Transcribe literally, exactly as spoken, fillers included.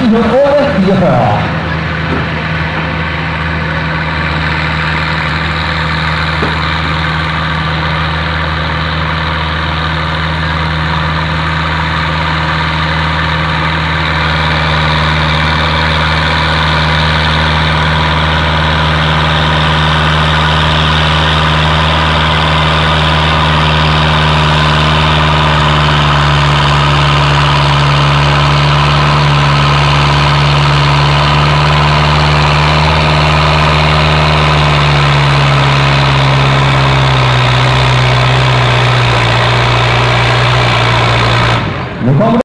进球多的机会啊！没关。